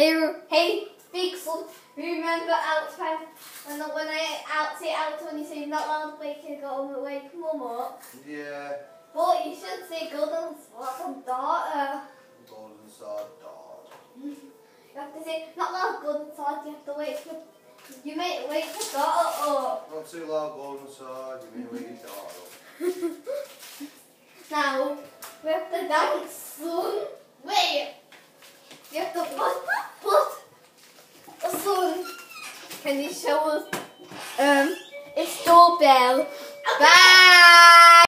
Hey, big son, remember outside when I out when you say not allowed to wake you go and wake mum up? Yeah. But you should say golden sword daughter. Golden sword daughter. You have to say not allowed golden sword, you have to you may wake your daughter up. Not too loud, golden sword, you may wake your daughter up. Now, we have to dance soon. Wait! You have to put a sun. Can you show us? It's doorbell. Bye!